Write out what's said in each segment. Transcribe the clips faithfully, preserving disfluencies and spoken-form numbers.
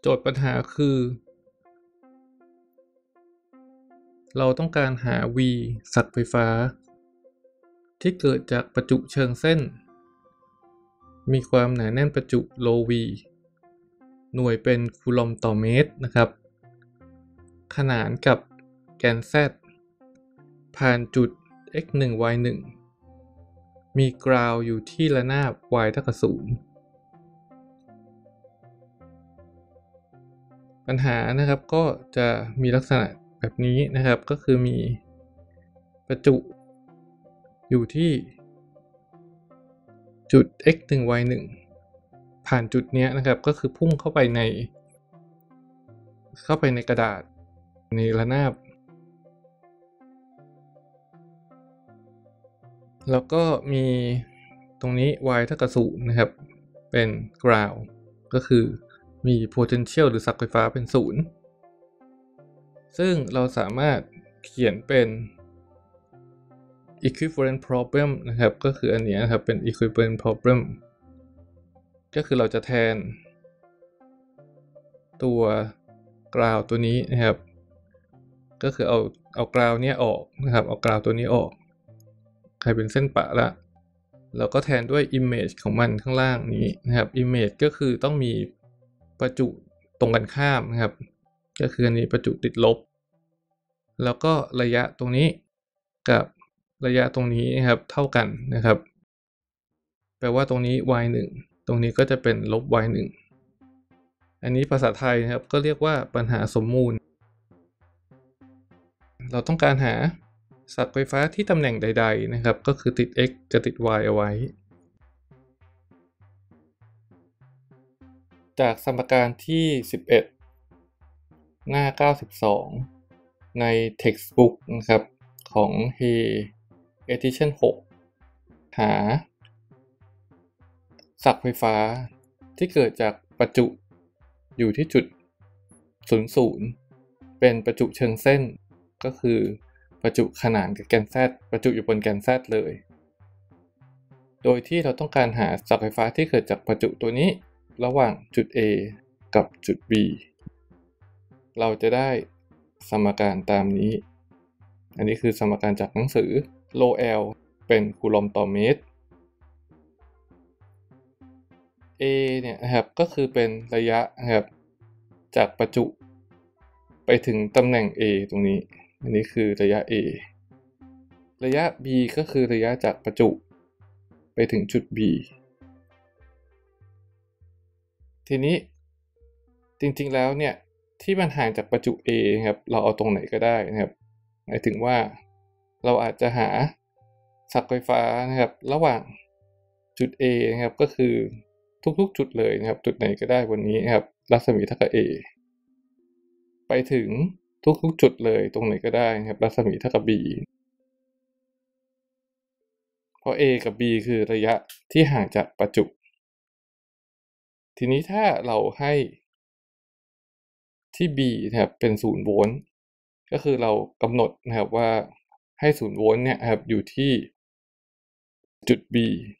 ทย์ปัญหาคือเราต้องการหา v ศักย์ไฟฟ้าที่เกิดจากประจุเชิงเส้นมีความหนาแน่นประจุโล v หน่วยเป็นคูลอมต่อเมตรนะครับขนานกับแกน z ผ่านจุด x หนึ่ง y หนึ่งมีกราวอยู่ที่ระนาบ y เท่ากับศูนย์ปัญหานะครับก็จะมีลักษณะแบบนี้นะครับก็คือมีประจุอยู่ที่จุด x หนึ่ง y หนึ่งผ่านจุดนี้นะครับก็คือพุ่งเข้าไปในเข้าไปในกระดาษในระนาบแล้วก็มีตรงนี้ y เท่ากับศูนย์นะครับเป็น ground ก็คือมี potential หรือศักย์ไฟฟ้าเป็นศูนย์ซึ่งเราสามารถเขียนเป็น equivalent problem นะครับก็คืออันนี้นะครับเป็น equivalent problem ก็คือเราจะแทนตัว ground ตัวนี้นะครับก็คือเอาเอา ground เนี้ยออกนะครับเอา ground ตัวนี้ออกใครเป็นเส้นปะละแล้วก็แทนด้วย image ของมันข้างล่างนี้นะครับ image ก็คือต้องมีประจุตรงกันข้ามนะครับก็คืออันนี้ประจุติดลบแล้วก็ระยะตรงนี้กับระยะตรงนี้นะครับเท่ากันนะครับแปลว่าตรงนี้ y หนึ่งตรงนี้ก็จะเป็นลบ y หนึ่งอันนี้ภาษาไทยนะครับก็เรียกว่าปัญหาสมมูลเราต้องการหาศักย์ไฟฟ้าที่ตำแหน่งใดๆนะครับก็คือติด x จะติด y เอาไว้จากสมการที่สิบเอ็ดหน้าเก้าสิบสองใน textbook นะครับของ Hay edition หกหาศักย์ไฟฟ้าที่เกิดจากประจุอยู่ที่จุดศูนย์ ศูนย์เป็นประจุเชิงเส้นก็คือประจุขนานกับแกน z ประจุอยู่บนแกน z เลยโดยที่เราต้องการหาศักย์ไฟฟ้าที่เกิดจากประจุตัวนี้ระหว่างจุด A กับจุด B เราจะได้สมการตามนี้อันนี้คือสมการจากหนังสือ ρ L เป็นคูลอมต่อเมตร A เนี่ยนะครับก็คือเป็นระยะนะครับจากประจุไปถึงตำแหน่ง A ตรงนี้อันนี้คือระยะ A ระยะ B ก็คือระยะจากประจุไปถึงจุด B ทีนี้จริงๆแล้วเนี่ยที่มันห่างจากประจุ A ครับเราเอาตรงไหนก็ได้นะครับหมายถึงว่าเราอาจจะหาศักย์ไฟฟ้านะครับระหว่างจุด A นะครับก็คือทุกๆจุดเลยนะครับจุดไหนก็ได้บนนี้นะครับรัศมีเท่ากับ A ไปถึงทุกๆจุดเลยตรงไหนก็ได้นะครับรัศมีเท่ากับ B เพราะ A กับ B คือระยะที่ห่างจากประจุทีนี้ถ้าเราให้ที่ B นะครับเป็นศูนย์โวลต์ก็คือเรากำหนดนะครับว่าให้ศูนย์โวลต์เนี่ยครับอยู่ที่จุด B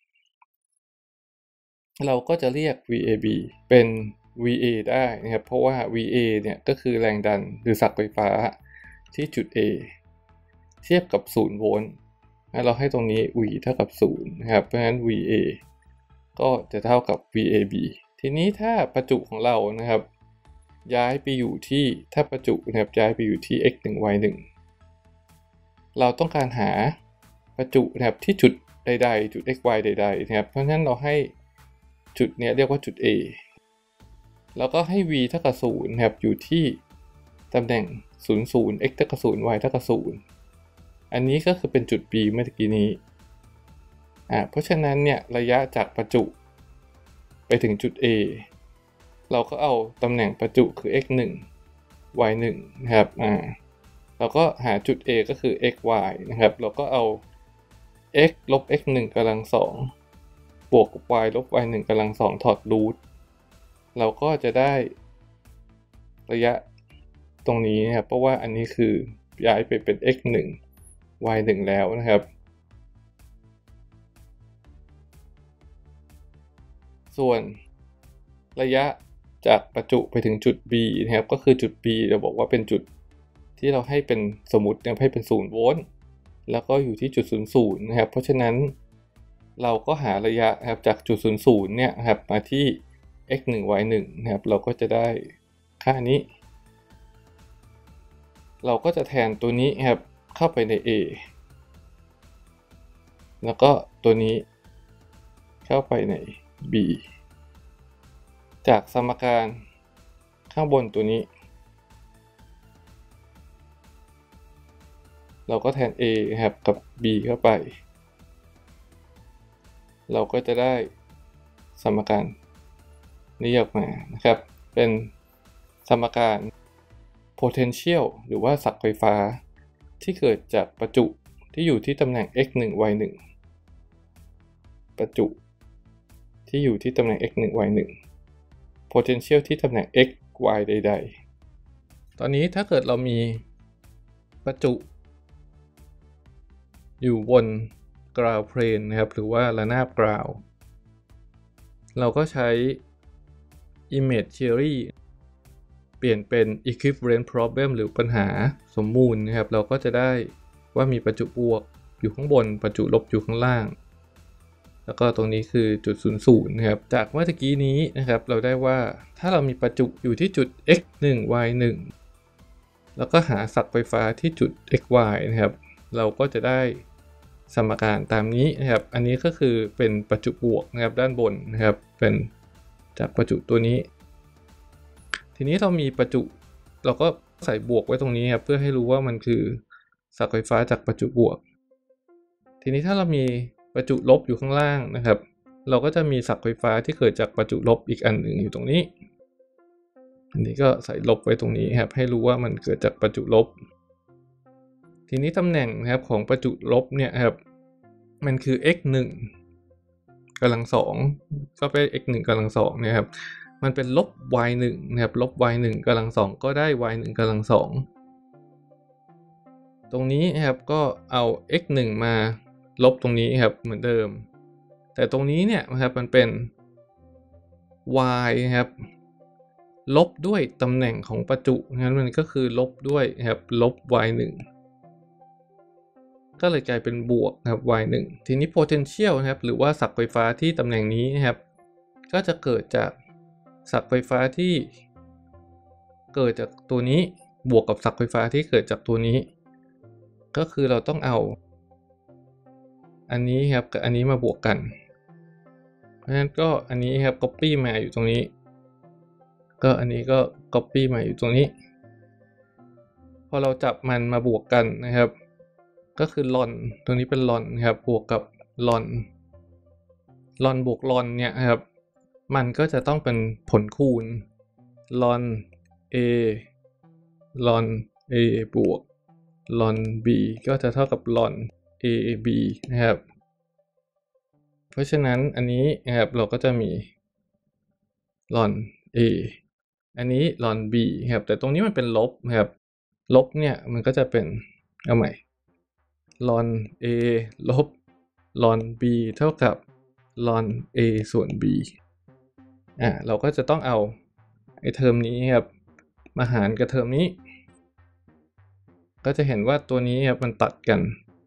เราก็จะเรียก วี เอ บี เป็น วี เอ ได้นะครับเพราะว่า วี เอ เนี่ยก็คือแรงดันหรือศักย์ไฟฟ้าที่จุด A เทียบกับศูนย์โวลต์เราให้ตรงนี้ V เท่ากับศูนย์นะครับเพราะฉะนั้น วี เอ ก็จะเท่ากับ วี เอ บี ทีนี้ถ้าประจุของเรานะครับย้ายไปอยู่ที่ถ้าประจุนะครับย้ายไปอยู่ที่ x หนึ่ง y หนึ่งเราต้องการหาประจุนะครับที่จุดใดๆจุด x y ใดๆนะครับเพราะฉะนั้นเราให้จุดนี้เรียกว่าจุด A แล้วก็ให้ v เท่ากับศูนย์นะครับอยู่ที่ตำแหน่งศูนย์ ศูนย์ x เท่ากับศูนย์ y เท่ากับศูนย์อันนี้ก็คือเป็นจุด B เมื่อกี้นี้อ่าเพราะฉะนั้นเนี่ยระยะจากประจุไปถึงจุด A เราก็เอาตำแหน่งประจุคือ x หนึ่ง y หนึ่งนะครับอ่าเราก็หาจุด A ก็คือ x y นะครับเราก็เอา x ลบ x หนึ่งกำลังสองบวกกับ y ลบ y หนึ่งกำลังสองถอดรูทเราก็จะได้ระยะตรงนี้นะครับเพราะว่าอันนี้คือย้ายไปเป็น x หนึ่ง y หนึ่งแล้วนะครับส่วนระยะจากประจุไปถึงจุด B นะครับก็คือจุด B เราบอกว่าเป็นจุดที่เราให้เป็นสมมุติให้เป็นศูนย์โวลต์แล้วก็อยู่ที่จุดศูนย์ ศูนย์นะครับเพราะฉะนั้นเราก็หาระยะนะครับจากจุดศูนย์ ศูนย์เนี่ยครับมาที่ x หนึ่ง y หนึ่งนะครับเราก็จะได้ค่านี้เราก็จะแทนตัวนี้ครับเข้าไปใน A แล้วก็ตัวนี้เข้าไปใน B จากสมการข้างบนตัวนี้เราก็แทน A ครับกับ B เข้าไปเราก็จะได้สมการนี้ออกมานะครับเป็นสมการ potential หรือว่าศักไฟฟ้าที่เกิดจากประจุที่อยู่ที่ตำแหน่ง x หนึ่ง y หนึ่งประจุที่อยู่ที่ตำแหน่ง x หนึ่ง y หนึ่ง potential ที่ตำแหน่ง x y ใดๆตอนนี้ถ้าเกิดเรามีประจุอยู่บน ground plane นะครับหรือว่าระนาบ ground เราก็ใช้ image theory เปลี่ยนเป็น equivalent problem หรือปัญหาสมมูลนะครับเราก็จะได้ว่ามีประจุบวกอยู่ข้างบนประจุลบอยู่ข้างล่างแล้วก็ตรงนี้คือจุดศูนย์ ศูนย์นะครับจากเมื่อกี้นี้นะครับเราได้ว่าถ้าเรามีประจุอยู่ที่จุด x หนึ่ง y หนึ่งแล้วก็หาศักไฟฟ้าที่จุด x y นะครับเราก็จะได้สมการตามนี้นะครับอันนี้ก็คือเป็นประจุบวกนะครับด้านบนนะครับเป็นจากประจุตัวนี้ทีนี้เรามีประจุเราก็ใส่บวกไว้ตรงนี้ครับเพื่อให้รู้ว่ามันคือศักไฟฟ้าจากประจุบวกทีนี้ถ้าเรามีประจุลบอยู่ข้างล่างนะครับเราก็จะมีศักไฟฟ้าที่เกิดจากประจุลบอีกอันหนึ่งอยู่ตรงนี้อันนี้ก็ใส่ลบไว้ตรงนี้ครับให้รู้ว่ามันเกิดจากประจุลบทีนี้ตำแหน่งนะครับของประจุลบเนี่ยครับมันคือ x หนึ่งกำลังสองก็เป็น x หนึ่งกำลังสองนะครับมันเป็นลบ y หนึ่งนะครับลบ y หนึ่งกำลังสองก็ได้ y หนึ่งกำลังสองตรงนี้นะครับก็เอา x หนึ่งมาลบตรงนี้ครับเหมือนเดิมแต่ตรงนี้เนี่ยนะครับมันเป็น y ครับลบด้วยตำแหน่งของประจุงั้นมันก็คือลบด้วยครับลบ y หนึ่งก็เลยกลายเป็นบวกนะครับ y หนึ่งทีนี้ potential นะครับหรือว่าศักไฟฟ้าที่ตำแหน่งนี้นะครับก็จะเกิดจากศักไฟฟ้าที่เกิดจากตัวนี้บวกกับศักไฟฟ้าที่เกิดจากตัวนี้ก็คือเราต้องเอาอันนี้ครับกับอันนี้มาบวกกันเพราะฉะนั้นก็อันนี้ครับ copy มาอยู่ตรงนี้ก็อันนี้ก็ copy มาอยู่ตรงนี้พอเราจับมันมาบวกกันนะครับก็คือลอนตรงนี้เป็นลอนครับบวกกับลอนลอนบวกลอนเนี่ยครับมันก็จะต้องเป็นผลคูณลอน a ลอน a บวกลอน b ก็จะเท่ากับลอน a b นะครับเพราะฉะนั้นอันนี้นะครับเราก็จะมีลอน a อันนี้ลอน b ครับแต่ตรงนี้มันเป็นลบนะครับลบเนี่ยมันก็จะเป็นเอาใหม่ลอน a ลบลอน b เท่ากับลอน a ส่วน b อ่าเราก็จะต้องเอาไอ้เทอมนี้ครับมาหารกับเทอมนี้ก็จะเห็นว่าตัวนี้ครับมันตัดกัน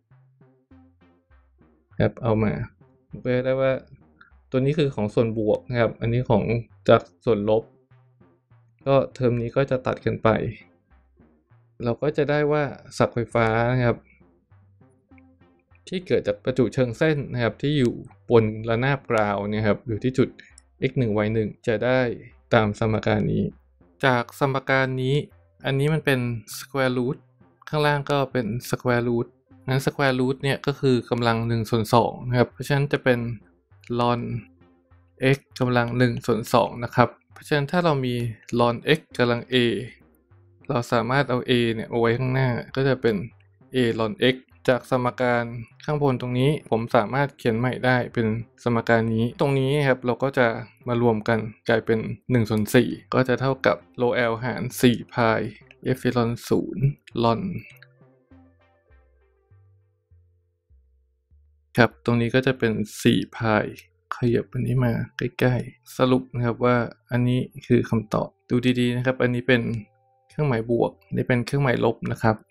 ครับเอามาเพื่อได้ว่าตัวนี้คือของส่วนบวกนะครับอันนี้ของจากส่วนลบก็เทอมนี้ก็จะตัดกันไปเราก็จะได้ว่าศักไฟฟ้านะครับที่เกิดจากประจุเชิงเส้นนะครับที่อยู่บนระนาบกราวเนี่ยครับอยู่ที่จุด x หนึ่ง y หนึ่งจะได้ตามสมการนี้จากสมการนี้อันนี้มันเป็น square root ข้างล่างก็เป็น square root งั้น square root เนี่ยก็คือกำลังหนึ่งส่วนสองนะครับเพราะฉะนั้นจะเป็น ln x กำลังหนึ่งส่วนสองนะครับเพราะฉะนั้นถ้าเรามี ln x กำลัง a เราสามารถเอา a เนี่ยเอาไว้ข้างหน้าก็จะเป็น a ln x จากสมการข้างบนตรงนี้ผมสามารถเขียนใหม่ได้เป็นสมการนี้ตรงนี้ครับเราก็จะมารวมกันกลายเป็นหนึ่งส่วนสี่ก็จะเท่ากับ rho l หารสี่พาย epsilon ศูนย์ ln ครับตรงนี้ก็จะเป็นสี่พายคยับอันนี้มาใกล้ๆสรุปนะครับว่าอันนี้คือคำตอบดูดีๆนะครับอันนี้เป็นเครื่องหมายบวกนี่เป็นเครื่องหมายลบนะครับ